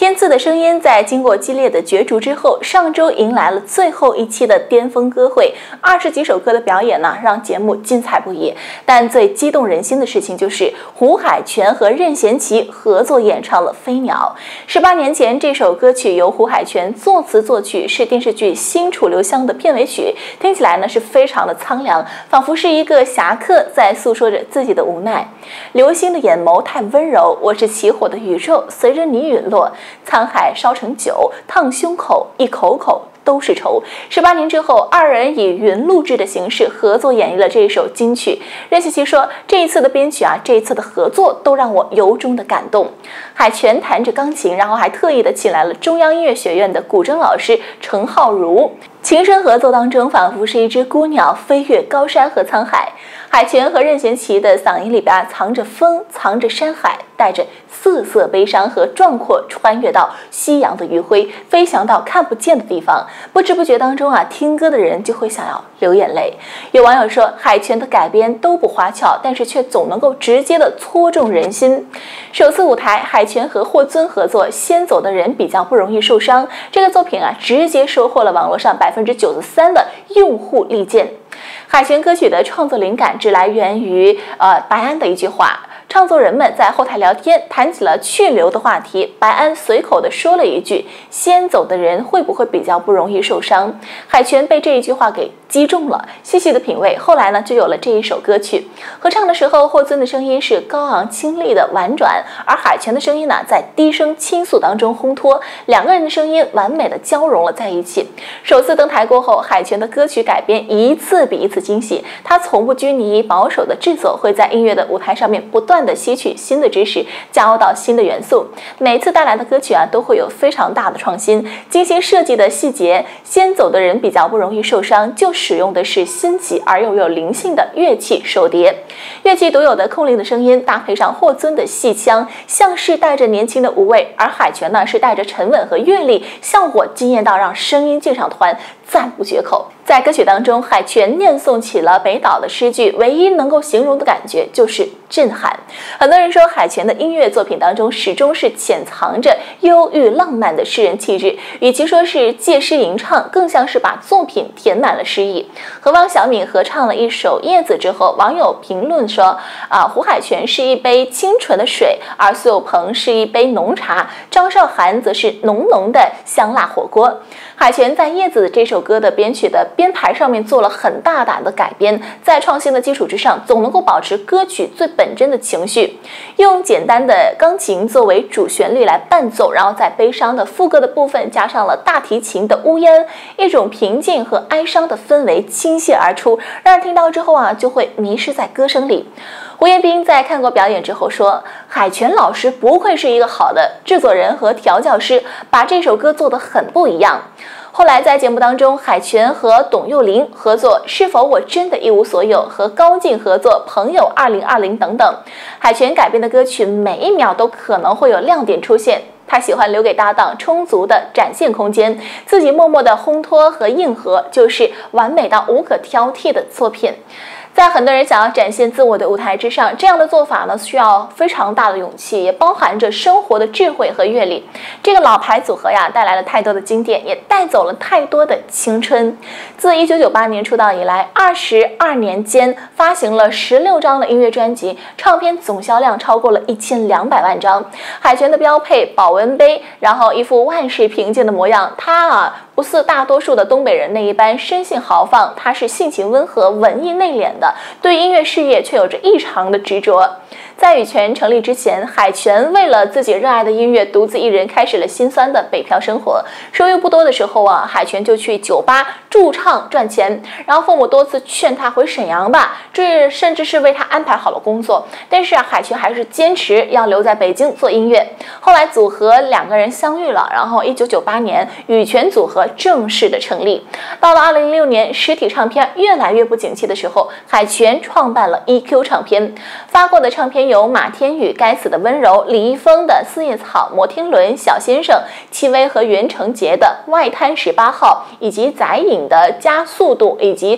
天赐的声音在经过激烈的角逐之后，上周迎来了最后一期的巅峰歌会，20几首歌的表演呢，让节目精彩不已。但最激动人心的事情就是胡海泉和任贤齐合作演唱了《飞鸟》。18年前，这首歌曲由胡海泉作词作曲，是电视剧《新楚留香》的片尾曲，听起来呢是非常的苍凉，仿佛是一个侠客在诉说着自己的无奈。流星的眼眸太温柔，我是起火的宇宙，随着你陨落。沧海烧成酒，烫胸口，一口口都是愁。18年之后，二人以云录制的形式合作演绎了这一首金曲。任贤齐说，这一次的编曲这一次的合作都让我由衷的感动。海泉弹着钢琴，然后还特意的请来了中央音乐学院的古筝老师程浩如，琴声合作当中仿佛是一只孤鸟飞越高山和沧海。海泉和任贤齐的嗓音里边藏着风，藏着山海，带着瑟瑟悲伤和壮阔，穿越到夕阳的余晖，飞翔到看不见的地方。不知不觉当中听歌的人就会想要流眼泪。有网友说，海泉的改编都不花俏，但是却总能够直接的戳中人心。首次舞台，海泉和霍尊合作，先走的人比较不容易受伤。这个作品直接收获了网络上93%的用户力荐。海泉歌曲的创作灵感只来源于白安的一句话。唱作人们在后台聊天，谈起了去留的话题，白安随口的说了一句，先走的人会不会比较不容易受伤。海泉被这一句话给击中了，细细的品味，后来呢就有了这一首歌曲。合唱的时候，霍尊的声音是高昂清丽的婉转，而海泉的声音呢在低声倾诉当中烘托，两个人的声音完美的交融了在一起。首次登台过后，海泉的歌曲改编一次比一次惊喜，他从不拘泥保守的制作，会在音乐的舞台上面不断的吸取新的知识，加入到新的元素。每次带来的歌曲都会有非常大的创新，精心设计的细节。先走的人比较不容易受伤，就使用的是新奇而又有灵性的乐器手碟，乐器独有的空灵的声音搭配上霍尊的戏腔，像是带着年轻的无畏，而海泉呢是带着沉稳和阅历，效果惊艳到让声音鉴赏团赞不绝口。在歌曲当中，海泉念诵起了北岛的诗句，唯一能够形容的感觉就是震撼。很多人说，海泉的音乐作品当中始终是潜藏着忧郁浪漫的诗人气质，与其说是借诗吟唱，更像是把作品填满了诗意。和汪小敏合唱了一首《叶子》之后，网友评论说胡海泉是一杯清纯的水，而苏有朋是一杯浓茶，张韶涵则是浓浓的香辣火锅。海泉在《叶子》这首歌的编曲的编排上面做了很大胆的改编，在创新的基础之上，总能够保持歌曲最本真的情绪，用简单的钢琴作为主旋律来伴奏，然后在悲伤的副歌的部分加上了大提琴的呜咽，一种平静和哀伤的氛围倾泻而出，让人听到之后就会迷失在歌声里。胡彦斌在看过表演之后说，海泉老师不愧是一个好的制作人和调教师，把这首歌做得很不一样。后来在节目当中，海泉和董又霖合作《是否我真的一无所有》，和高进合作《朋友2020》等等。海泉改编的歌曲每一秒都可能会有亮点出现，他喜欢留给搭档充足的展现空间，自己默默的烘托和应和，就是完美到无可挑剔的作品。在很多人想要展现自我的舞台之上，这样的做法呢，需要非常大的勇气，也包含着生活的智慧和阅历。这个老牌组合带来了太多的经典，也带走了太多的青春。自1998年出道以来，22年间发行了16张的音乐专辑，唱片总销量超过了1200万张。海泉的标配保温杯，然后一副万事平静的模样，他不似大多数的东北人那一般生性豪放，他是性情温和、文艺内敛的，对音乐事业却有着异常的执着。在羽泉成立之前，海泉为了自己热爱的音乐，独自一人开始了辛酸的北漂生活。收入不多的时候海泉就去酒吧驻唱赚钱，然后父母多次劝他回沈阳吧，这甚至是为他安排好了工作，但是海泉还是坚持要留在北京做音乐。后来组合两个人相遇了，然后1998年羽泉组合正式的成立。到了2006年，实体唱片越来越不景气的时候，海泉创办了 EQ 唱片，发过的唱片有马天宇《该死的温柔》、李易峰的《四叶草》、摩天轮、小先生、戚薇和袁成杰的《外滩18号》，以及载影的《加速度》，以及包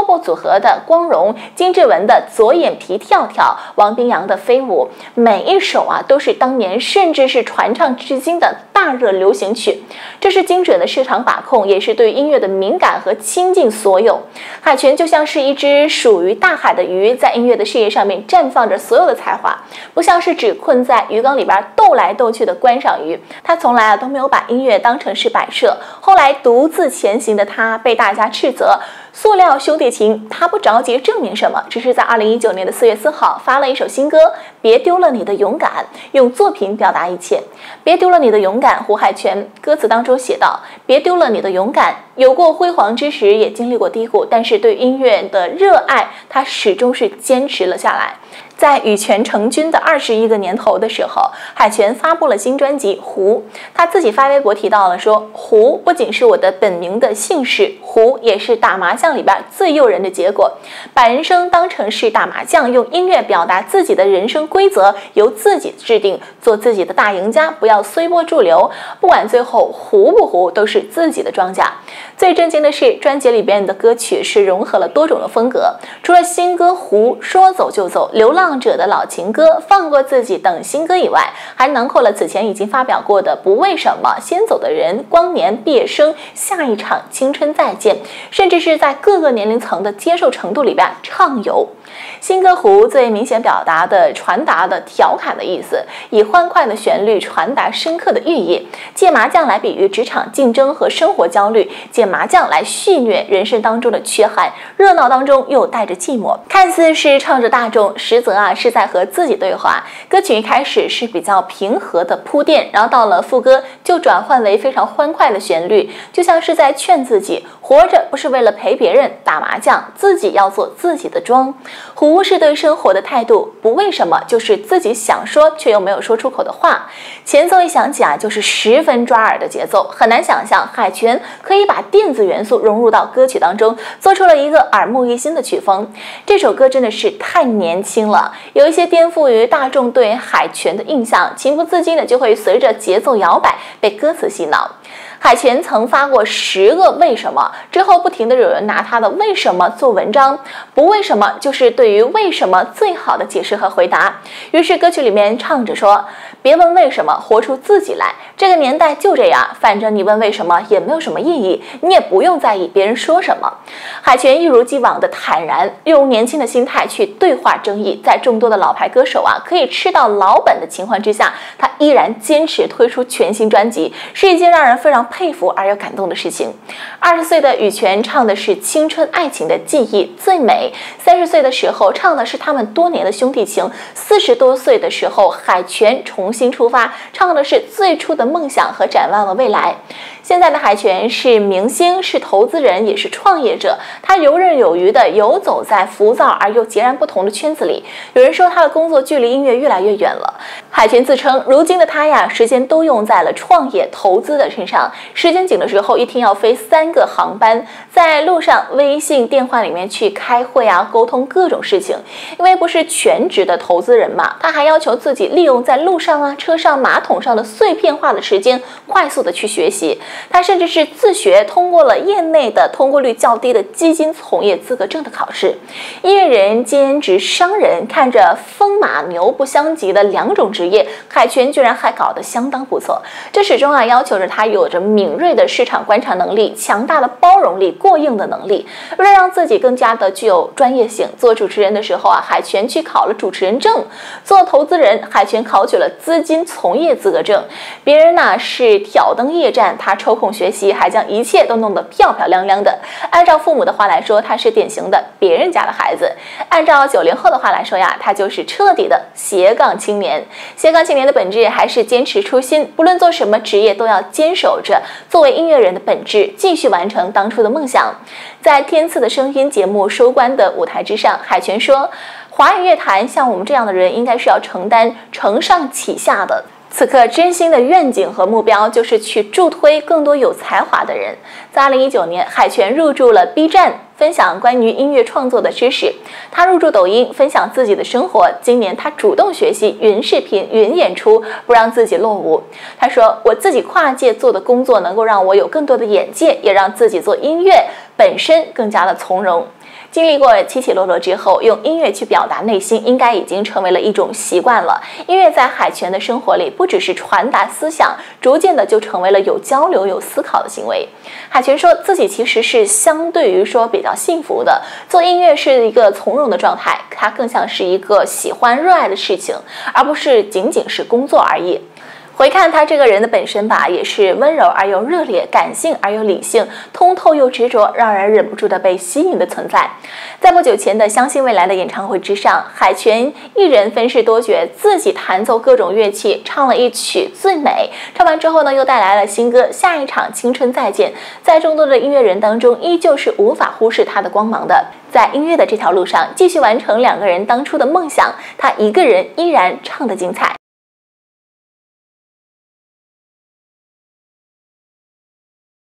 Popo 组合的《光荣》，金志文的《左眼皮跳跳》，王冰洋的《飞舞》，每一首都是当年甚至是传唱至今的大热流行曲。这是精准的市场把控，也是对音乐的敏感和倾尽所有。海泉就像是一只属于大海的鱼，在音乐的事业上面绽放着所有的才华，不像是只困在鱼缸里边斗来斗去的观赏鱼。他从来都没有把音乐当成是摆设。后来独自前行的他被大家斥责塑料兄弟情，他不着急证明什么，只是在2019年的4月4号发了一首新歌《别丢了你的勇敢》，用作品表达一切。别丢了你的勇敢，胡海泉歌词当中写道：别丢了你的勇敢，有过辉煌之时，也经历过低谷，但是对音乐的热爱，他始终是坚持了下来。在羽泉成军的21个年头的时候，海泉发布了新专辑《胡》，他自己发微博提到了说，胡不仅是我的本名的姓氏，胡也是打麻将里边最诱人的结果。把人生当成是打麻将，用音乐表达自己的人生规则，由自己制定，做自己的大赢家，不要随波逐流，不管最后胡不胡，都是自己的庄稼。最震惊的是，专辑里边的歌曲是融合了多种的风格，除了新歌《胡》说走就走、流浪者的老情歌、放过自己等新歌以外，还囊括了此前已经发表过的不为什么、先走的人、光年、毕业生、下一场青春再见，甚至是在各个年龄层的接受程度里边畅游。新歌《胡》最明显表达的传达的调侃的意思，以欢快的旋律传达深刻的寓意，借麻将来比喻职场竞争和生活焦虑，借麻将来戏谑人生当中的缺憾，热闹当中又带着寂寞，看似是唱着大众，实则是在和自己对话。歌曲一开始是比较平和的铺垫，然后到了副歌就转换为非常欢快的旋律，就像是在劝自己活着不是为了陪别人打麻将，自己要做自己的庄。胡是对生活的态度，不为什么就是自己想说却又没有说出口的话。前奏一响起就是十分抓耳的节奏，很难想象海泉可以把电子元素融入到歌曲当中，做出了一个耳目一新的曲风。这首歌真的是太年轻了，有一些颠覆于大众对海泉的印象，情不自禁的就会随着节奏摇摆，被歌词洗脑。海泉曾发过10个为什么，之后不停的有人拿他的为什么做文章，不为什么就是对于为什么最好的解释和回答。于是歌曲里面唱着说，别问为什么，活出自己来，这个年代就这样，反正你问为什么也没有什么意义，你也不用在意别人说什么。海泉一如既往的坦然，用年轻的心态去对话争议，在众多的老牌歌手可以吃到老本的情况之下，他依然坚持推出全新专辑，是一件让人非常佩服而又感动的事情。20岁的羽泉唱的是青春爱情的记忆最美，30岁的时候唱的是他们多年的兄弟情，40多岁的时候海泉重新出发，唱的是最初的梦想和展望的未来。现在的海泉是明星，是投资人，也是创业者，他游刃有余地游走在浮躁而又截然不同的圈子里。有人说他的工作距离音乐越来越远了，海泉自称如今的他时间都用在了创业投资的身上，时间紧的时候一天要飞3个航班，在路上微信电话里面去开会沟通各种事情。因为不是全职的投资人嘛，他还要求自己利用在路上车上马桶上的碎片化的时间快速的去学习。他甚至是自学通过了业内的通过率较低的基金从业资格证的考试。音乐人兼职商人，看着风马牛不相及的2种职业，海泉居然还搞得相当不错。这始终要求着他有着敏锐的市场观察能力、强大的包容力、过硬的能力。为了让自己更加的具有专业性，做主持人的时候海泉去考了主持人证；做投资人，海泉考取了资金从业资格证。别人是挑灯夜战，他抽空学习，还将一切都弄得漂漂亮亮的。按照父母的话来说，他是典型的别人家的孩子；按照90后的话来说他就是彻底的斜杠青年。斜杠青年的本质还是坚持初心，不论做什么职业都要坚守着作为音乐人的本质，继续完成当初的梦想。在天赐的声音节目收官的舞台之上，海泉说，华语乐坛像我们这样的人应该是要承担承上启下的。此刻真心的愿景和目标就是去助推更多有才华的人。在2019年，海泉入驻了 B 站，分享关于音乐创作的知识。他入驻抖音，分享自己的生活。今年他主动学习云视频、云演出，不让自己落伍。他说，我自己跨界做的工作能够让我有更多的眼界，也让自己做音乐本身更加的从容。 经历过起起落落之后，用音乐去表达内心，应该已经成为了一种习惯了。音乐在海泉的生活里，不只是传达思想，逐渐的就成为了有交流、有思考的行为。海泉说自己其实是相对于说比较幸福的，做音乐是一个从容的状态，它更像是一个喜欢、热爱的事情，而不是仅仅是工作而已。回看他这个人的本身吧，也是温柔而又热烈，感性而又理性，通透又执着，让人忍不住的被吸引的存在。在不久前的相信未来的演唱会之上，海泉一人分饰多角，自己弹奏各种乐器，唱了一曲《最美》。唱完之后呢，又带来了新歌《下一场青春再见》。在众多的音乐人当中，依旧是无法忽视他的光芒的。在音乐的这条路上，继续完成两个人当初的梦想，他一个人依然唱得精彩。